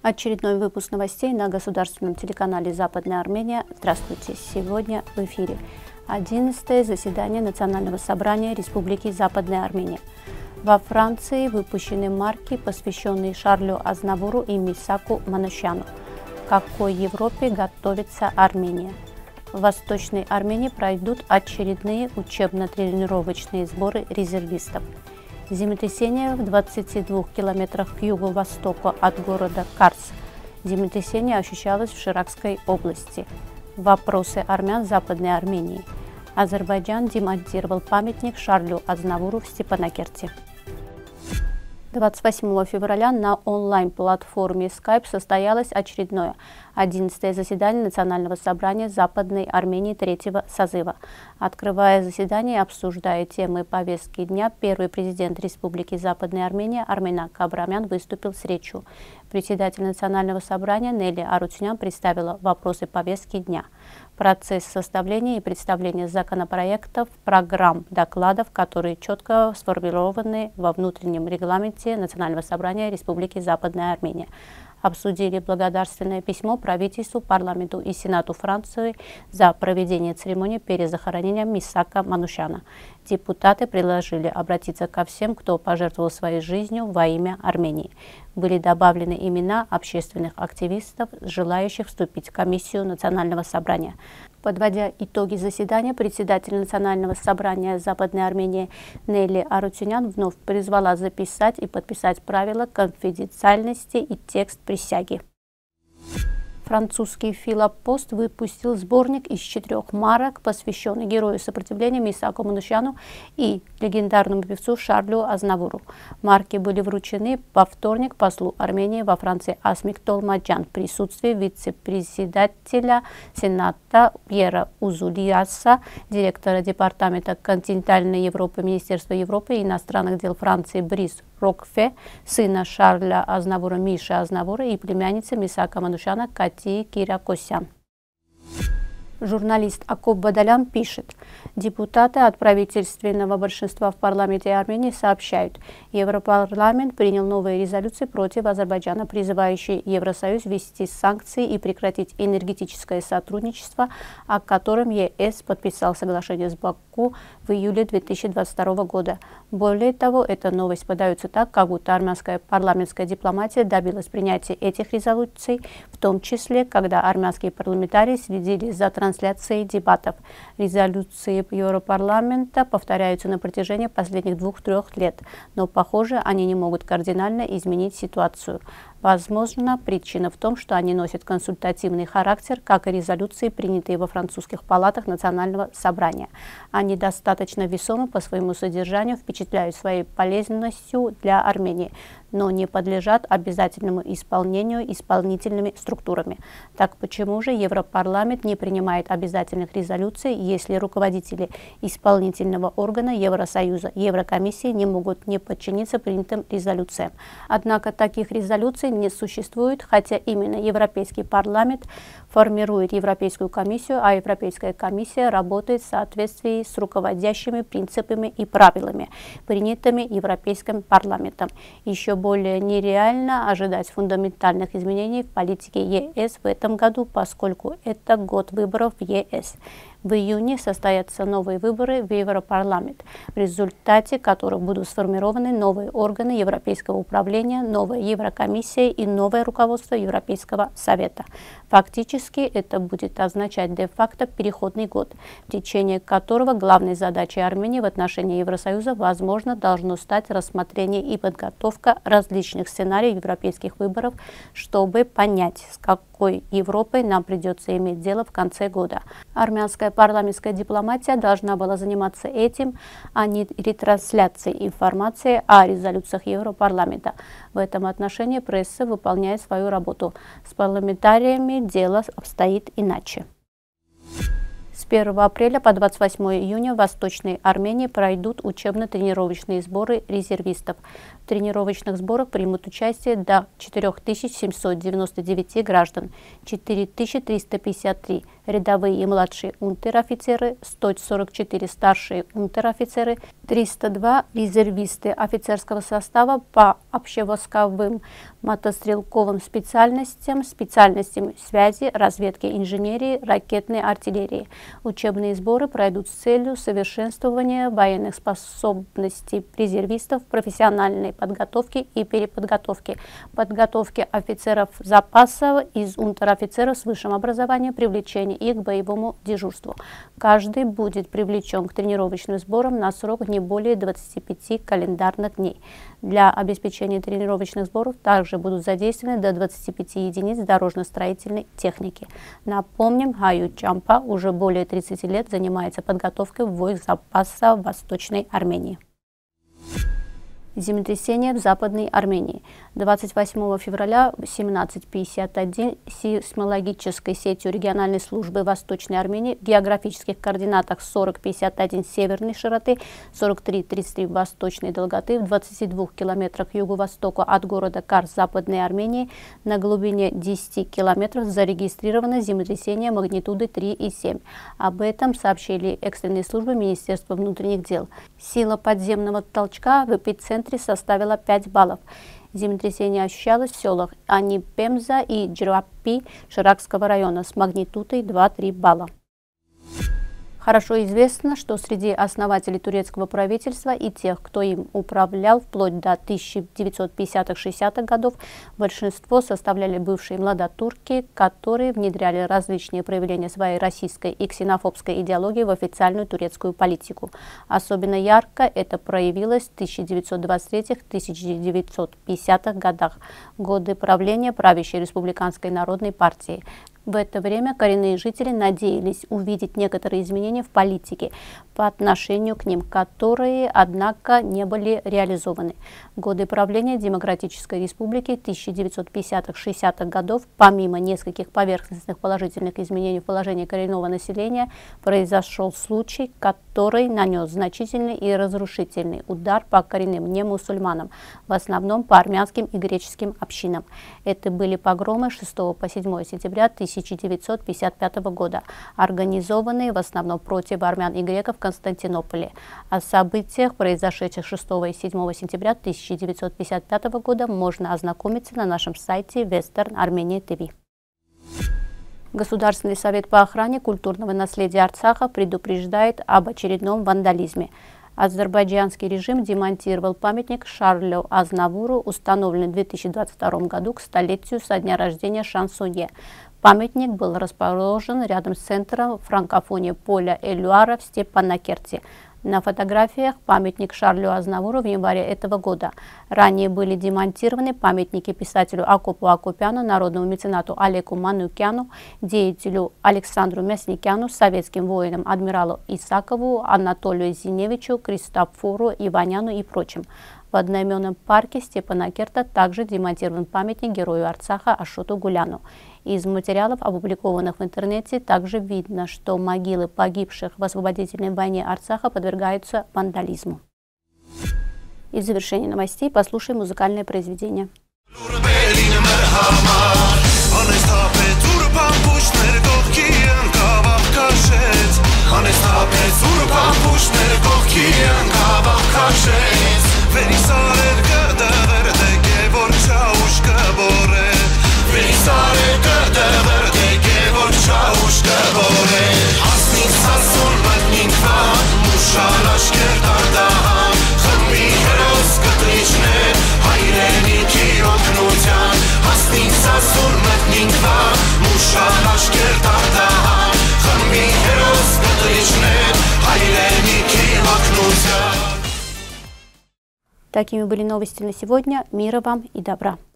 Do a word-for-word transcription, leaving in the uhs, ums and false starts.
Очередной выпуск новостей на государственном телеканале «Западная Армения». Здравствуйте! Сегодня в эфире одиннадцатое заседание Национального собрания Республики Западная Армения. Во Франции выпущены марки, посвященные Шарлю Азнавуру и Мисаку Манушяну. К какой Европе готовится Армения? В Восточной Армении пройдут очередные учебно-тренировочные сборы резервистов. Землетрясение в двадцати двух километрах к юго-востоку от города Карс. Землетрясение ощущалось в Ширакской области. Вопросы армян Западной Армении. Азербайджан демонтировал памятник Шарлю Азнавуру в Степанакерте. двадцать восьмого февраля на онлайн-платформе Skype состоялось очередное одиннадцатое заседание Национального собрания Западной Армении третьего созыва. Открывая заседание и обсуждая темы повестки дня, первый президент Республики Западная Армения Арменак Абрамян выступил с речью. Председатель Национального собрания Нелли Арутюнян представила вопросы повестки дня. Процесс составления и представления законопроектов, программ, докладов, которые четко сформулированы во внутреннем регламенте Национального собрания Республики Западная Армения. Обсудили благодарственное письмо правительству, парламенту и Сенату Франции за проведение церемонии перезахоронения Мисака Манушяна. Депутаты предложили обратиться ко всем, кто пожертвовал своей жизнью во имя Армении. Были добавлены имена общественных активистов, желающих вступить в комиссию Национального собрания. Подводя итоги заседания, председатель Национального собрания Западной Армении Нелли Арутюнян вновь призвала записать и подписать правила конфиденциальности и текст присяги. Французский Филопост выпустил сборник из четырех марок, посвященный герою сопротивления Мисаку Манушяну и легендарному певцу Шарлю Азнавуру. Марки были вручены во вторник послу Армении во Франции Асмик Толмаджан в присутствии вице-председателя Сената Пьера Узулиаса, директора Департамента континентальной Европы Министерства Европы и иностранных дел Франции Брис Рокфе, сына Шарля Азнавура Миши Азнавура и племянницы Мисака Манушяна Кати Киракосян. Журналист Акоп Бадалян пишет: депутаты от правительственного большинства в парламенте Армении сообщают, Европарламент принял новые резолюции против Азербайджана, призывающие Евросоюз ввести санкции и прекратить энергетическое сотрудничество, о котором ЕС подписал соглашение с Баку в июле две тысячи двадцать второго года. Более того, эта новость подается так, как будто армянская парламентская дипломатия добилась принятия этих резолюций, в том числе, когда армянские парламентарии следили за трансляцией дебатов. Резолюции Европарламента повторяются на протяжении последних двух-трех лет, но, похоже, они не могут кардинально изменить ситуацию. Возможно, причина в том, что они носят консультативный характер, как и резолюции, принятые во французских палатах Национального собрания. Они достаточно весомы по своему содержанию, впечатляют своей полезностью для Армении, но не подлежат обязательному исполнению исполнительными структурами. Так почему же Европарламент не принимает обязательных резолюций, если руководители исполнительного органа Евросоюза, Еврокомиссии не могут не подчиниться принятым резолюциям? Однако таких резолюций не существует, хотя именно Европейский парламент формирует Европейскую комиссию, а Европейская комиссия работает в соответствии с руководящими принципами и правилами, принятыми Европейским парламентом. Еще более нереально ожидать фундаментальных изменений в политике ЕС в этом году, поскольку это год выборов в ЕС. В июне состоятся новые выборы в Европарламент, в результате которых будут сформированы новые органы Европейского управления, новая Еврокомиссия и новое руководство Европейского Совета. Фактически это будет означать де-факто переходный год, в течение которого главной задачей Армении в отношении Евросоюза, возможно, должно стать рассмотрение и подготовка различных сценариев европейских выборов, чтобы понять, с какой Европой нам придется иметь дело в конце года. Армянская парламентская дипломатия должна была заниматься этим, а не ретрансляцией информации о резолюциях Европарламента. В этом отношении пресса выполняет свою работу. С парламентариями дело обстоит иначе. С первого апреля по двадцать восьмое июня в Восточной Армении пройдут учебно-тренировочные сборы резервистов. В тренировочных сборах примут участие до четырёх тысяч семисот девяноста девяти граждан, четыре тысячи триста пятьдесят три рядовые и младшие унтер-офицеры, сто сорок четыре старшие унтер-офицеры, триста два резервисты офицерского состава по общевойсковым мотострелковым специальностям, специальностям связи, разведки, инженерии, ракетной артиллерии. Учебные сборы пройдут с целью совершенствования военных способностей резервистов, профессиональной подготовки и переподготовки, подготовки офицеров запаса из унтер-офицеров с высшим образованием, привлечения их к боевому дежурству. Каждый будет привлечен к тренировочным сборам на срок не более двадцати пяти календарных дней. Для обеспечения тренировочных сборов также будут задействованы до двадцати пяти единиц дорожно-строительной техники. Напомним, Гаю Чампа уже более тридцати лет занимается подготовкой войск запаса в Восточной Армении. Землетрясение в Западной Армении. двадцать восьмого февраля в семнадцать пятьдесят один сейсмологической сетью региональной службы Восточной Армении в географических координатах сорок пятьдесят один северной широты, сорок три тридцать три восточной долготы в двадцати двух километрах к юго-востоку от города Карс Западной Армении на глубине десяти километров зарегистрировано землетрясение магнитудой три и семь. Об этом сообщили экстренные службы Министерства внутренних дел. Сила подземного толчка в эпицентре составила пять баллов. Землетрясение ощущалось в селах Ани-Пемза и Джраппи Ширакского района с магнитудой два-три балла. Хорошо известно, что среди основателей турецкого правительства и тех, кто им управлял вплоть до тысяча девятьсот пятидесятых-шестидесятых годов, большинство составляли бывшие младотурки, которые внедряли различные проявления своей российской и ксенофобской идеологии в официальную турецкую политику. Особенно ярко это проявилось в тысяча девятьсот двадцать третьем — тысяча девятьсот пятидесятых годах, годы правления правящей республиканской народной партии. В это время коренные жители надеялись увидеть некоторые изменения в политике по отношению к ним, которые, однако, не были реализованы. В годы правления Демократической Республики тысяча девятьсот пятидесятых — шестидесятых годов, помимо нескольких поверхностных положительных изменений в положении коренного населения, произошел случай, который нанес значительный и разрушительный удар по коренным немусульманам, в основном по армянским и греческим общинам. Это были погромы с шестого по седьмое сентября тысяча девятьсот пятьдесят пятого года, организованные в основном против армян и греков в Константинополе. О событиях, произошедших шестого и седьмого сентября тысяча девятьсот пятьдесят пятого года, можно ознакомиться на нашем сайте Western Armenia ти ви. Государственный совет по охране культурного наследия Арцаха предупреждает об очередном вандализме. Азербайджанский режим демонтировал памятник Шарлю Азнавуру, установленный в две тысячи двадцать втором году к столетию со дня рождения шансонье. Памятник был расположен рядом с центром франкофонии поля Элюара в Степанакерте. На фотографиях памятник Шарлю Азнавуру в январе этого года. Ранее были демонтированы памятники писателю Акопу Акопяну, народному меценату Алеку Манукяну, деятелю Александру Мясникяну, советским воинам адмиралу Исакову, Анатолию Зиневичу, Кристофору Иваняну и прочим. В одноименном парке Степанакерта также демонтирован памятник герою Арцаха Ашоту Гуляну. Из материалов, опубликованных в интернете, также видно, что могилы погибших в освободительной войне Арцаха подвергаются вандализму. И в завершении новостей послушаем музыкальное произведение. Такими были новости на сегодня. Мира вам и добра.